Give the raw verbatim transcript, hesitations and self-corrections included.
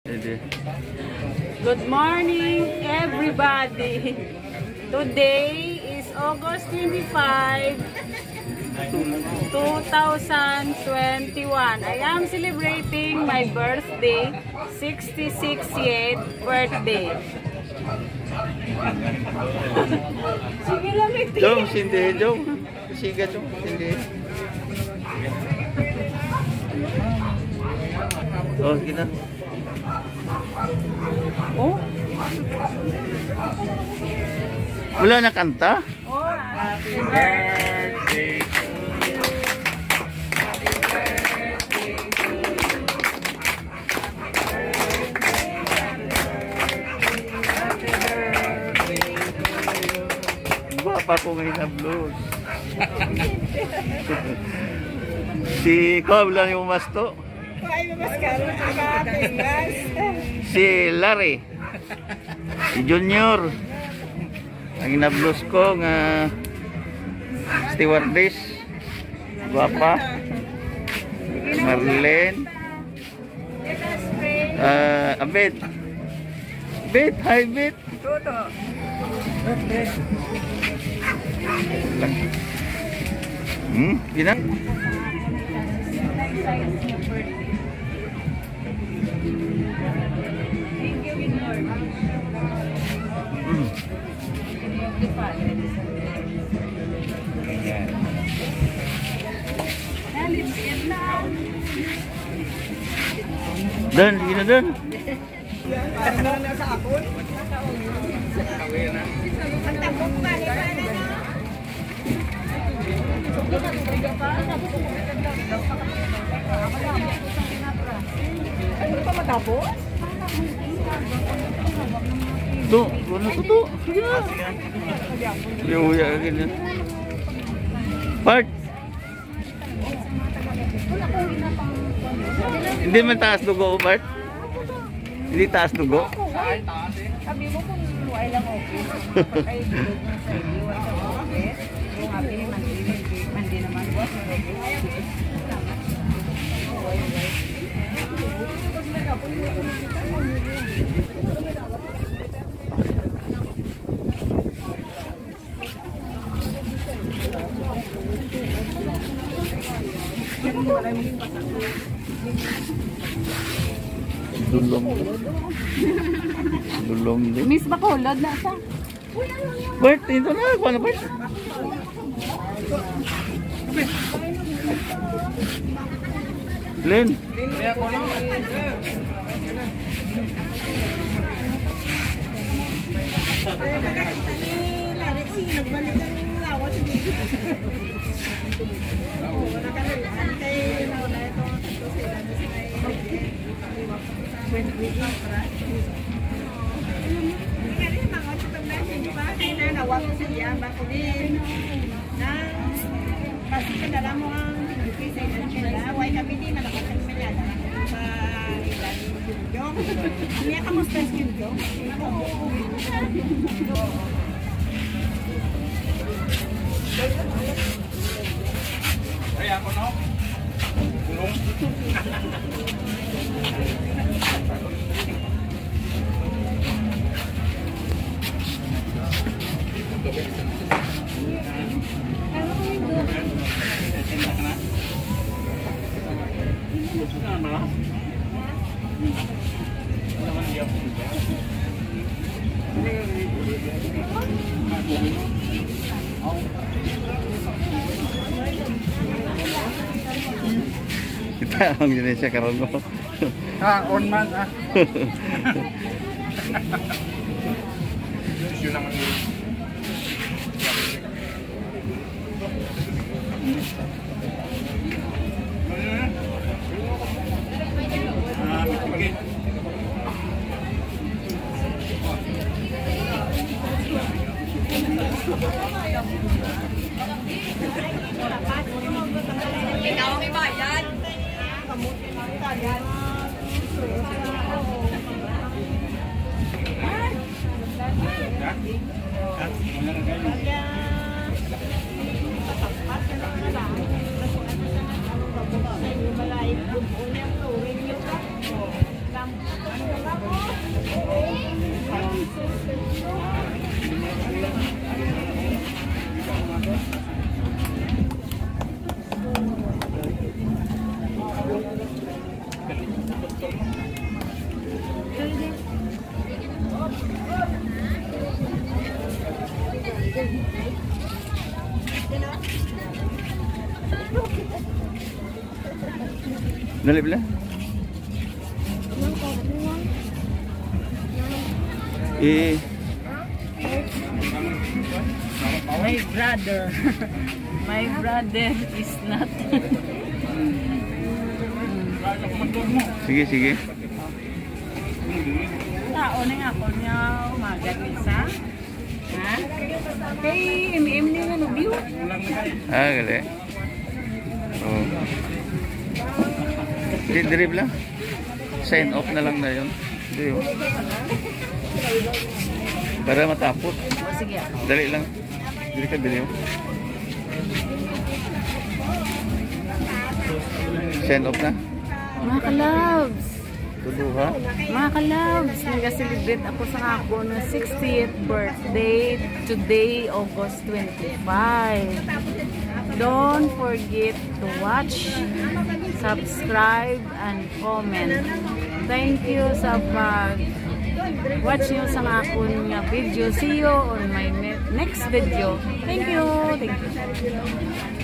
Good morning, everybody. Today is August twenty-fifth, two thousand twenty-one. I am celebrating my birthday, sixty-sixth birthday. Sige lang, ito. Jom, sindi, Jom. Sige, Jom, sindi. Oh, sige na. Oh? Wala na kanta? Oh, happy birthday to you. Happy birthday to you. Happy birthday to you. Guwapa ko ngayon na blues. Si Cobb lang yung masto. Ay, mamaskaro sa katingas. Si Larry. Si Junior. Ang ina-blues ko nga stewardess. Guwapa. Marlene. Uh, Abet. Bet, hi Bet. Toto. Hmm, gina? Dan, gina dan. Ano pa matapos? Tu, ano ko tu? Sige na. Uya ka ganyan. Part. Hindi man taas dugo, Bart? Hindi taas dugo? Sabi mo kung luway lang okay. Ay, bilog mo sa iwan sa office. Yung happy mandi naman. Dulong. Dulong din. Miss Bacolod na siya. Bert, ito na. Kung ano, Bert? Len. Kasi kadala mo ang sa Indonesia, why kami di malakasang menyada sa ilan yung niya kamusta yung yung ay ako no tulong Kita ang Indonesia karon mo. ah on man ah issue naman yun. Ah, bitin. ikaw ang ibayan kamuti mo yan Malayo, Dali bila. Eh, My brother. My brother is not. sige, sige. Tao na nga ako niya umaga isa. Ha? Kay M M ni nga nubyo. Ah, gali. Oh. Di, diri bila. Sign off na lang na yun. Di, oh. Para matapos. O sige. Dali lang. Dili ka dili. Oh. Sign off na. Mga kalabs. Tuduha. Mga kalabs, nag-celebrate ako sa ako ng sixtieth birthday today, August twenty-five. Don't forget to watch, subscribe, and comment. Thank you sa pag-watch nyo sa akong video. See you on my next video. Thank you. Thank you.